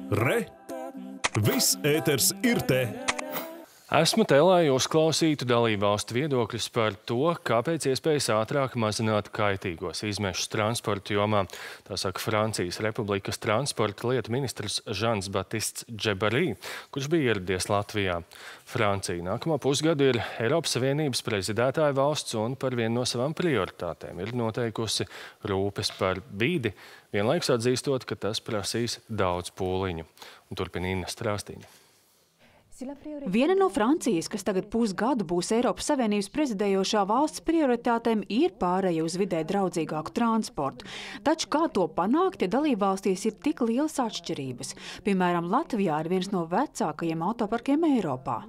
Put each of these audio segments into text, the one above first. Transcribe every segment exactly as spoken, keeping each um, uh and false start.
Re! Viss ēters ir te! Esmu te, lai uzklausītu dalībvalstu viedokļus par to, kāpēc iespējas ātrāk mazināt kaitīgos izmešus transporta jomā. Tā saka Francijas Republikas transporta lietu ministrs Žans Batists Džebarī, kurš bija ieradies Latvijā. Francija nākamo pusgadu ir Eiropas Savienības prezidētāja valsts un par vienu no savām prioritātēm ir noteikusi rūpes par vidi, vienlaikus atzīstot, ka tas prasīs daudz pūliņu. Un turpina Inna Strāstīņa. Viena no Francijas, kas tagad pusgadu būs Eiropas Savienības prezidējošā valsts prioritātēm, ir pāreja uz vidē draudzīgāku transportu. Taču kā to panākt, ja dalībvalstīs ir tik lielas atšķirības? Piemēram, Latvijā ir viens no vecākajiem autoparkiem Eiropā.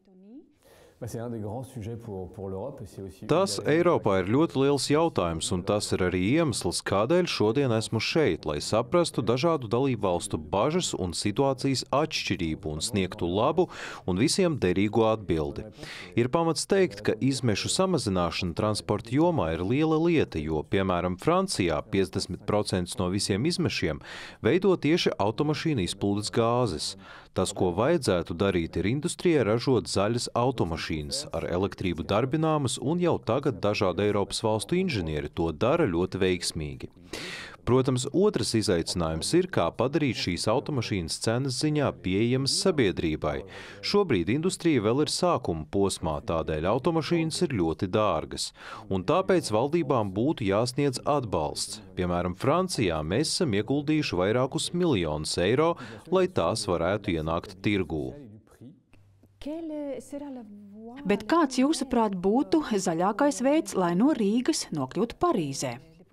Tas Eiropā ir ļoti liels jautājums, un tas ir arī iemesls, kādēļ šodien esmu šeit, lai saprastu dažādu dalībvalstu bažas un situācijas atšķirību un sniegtu labu un visiem derīgu atbildi. Ir pamats teikt, ka izmešu samazināšana transporta jomā ir liela lieta, jo, piemēram, Francijā piecdesmit procenti no visiem izmešiem veido tieši automašīnu izplūdes gāzes. Tas, ko vajadzētu darīt, ir industrijai ražot zaļas automašīnas ar elektrību darbināmas, un jau tagad dažādi Eiropas valstu inženieri to dara ļoti veiksmīgi. Protams, otrs izaicinājums ir, kā padarīt šīs automašīnas cenas ziņā pieejamas sabiedrībai. Šobrīd industrija vēl ir sākuma posmā, tādēļ automašīnas ir ļoti dārgas. Un tāpēc valdībām būtu jāsniedz atbalsts. Piemēram, Francijā mēs esam ieguldījuši vairākus miljonus eiro, lai tās varētu ienākt tirgū. Bet kāds, jūsuprāt, būtu zaļākais veids, lai no Rīgas nokļūtu Parīzē?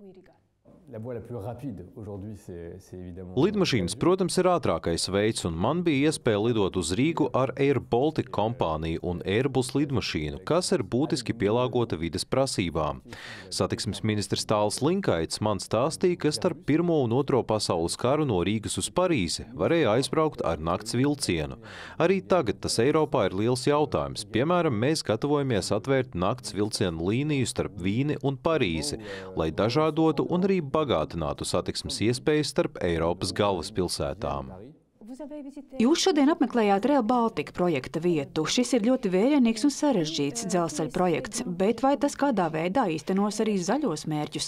Lidmašīnas, protams, ir ātrākais veids, un man bija iespēja lidot uz Rīgu ar Air Baltic kompāniju un Airbus lidmašīnu, kas ir būtiski pielāgota vides prasībām. Satiksmes ministrs Tāls Linkaits man stāstīja, ka starp Pirmo un Otro pasaules karu no Rīgas uz Parīzi varēja aizbraukt ar nakts vilcienu. Arī tagad tas Eiropā ir liels jautājums. Piemēram, mēs gatavojamies atvērt nakts vilcienu līniju starp Vīni un Parīzi, lai dažādotu un arī bagātinātu satiksmes iespējas starp Eiropas galvaspilsētām. Jūs šodien apmeklējāt Rail Baltica projekta vietu. Šis ir ļoti vērienīgs un sarežģīts dzelzceļa projekts, bet vai tas kādā veidā īstenos arī zaļos mērķus?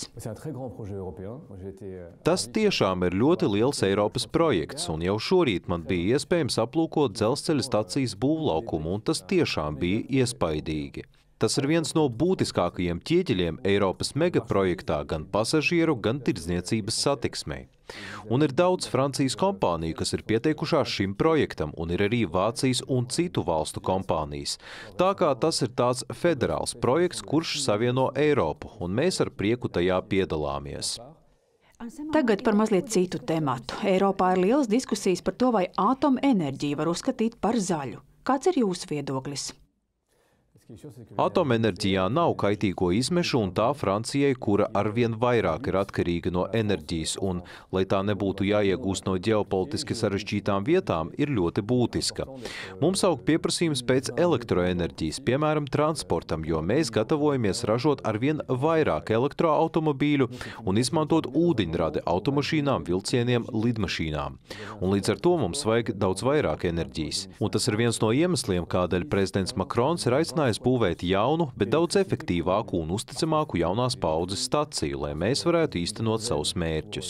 Tas tiešām ir ļoti liels Eiropas projekts, un jau šorīt man bija iespējams aplūkot dzelzceļa stacijas būvlaukumu, un tas tiešām bija iespaidīgi. Tas ir viens no būtiskākajiem ķieģeļiem Eiropas megaprojektā gan pasažieru, gan tirdzniecības satiksmei. Un ir daudz Francijas kompāniju, kas ir pieteikušās šim projektam, un ir arī Vācijas un citu valstu kompānijas. Tā kā tas ir tāds federāls projekts, kurš savieno Eiropu, un mēs ar prieku tajā piedalāmies. Tagad par mazliet citu tematu. Eiropā ir lielas diskusijas par to, vai atomenerģiju var uzskatīt par zaļu. Kāds ir jūsu viedoklis? Atomenerģijā nav kaitīgo izmešu, un tā Francijai, kura arvien vairāk ir atkarīga no enerģijas, un, lai tā nebūtu jāiegūst no ģeopolitiski sarežģītām vietām, ir ļoti būtiska. Mums aug pieprasījums pēc elektroenerģijas, piemēram, transportam, jo mēs gatavojamies ražot arvien vairāk elektroautomobīļu un izmantot ūdeņradi automašīnām, vilcieniem, lidmašīnām. Un līdz ar to mums vajag daudz vairāk enerģijas. Un tas ir viens no iemesliem, kādēļ prezidents Makrons ir aicinājis būvēt jaunu, bet daudz efektīvāku un uzticamāku jaunās paaudzes staciju, lai mēs varētu īstenot savus mērķus.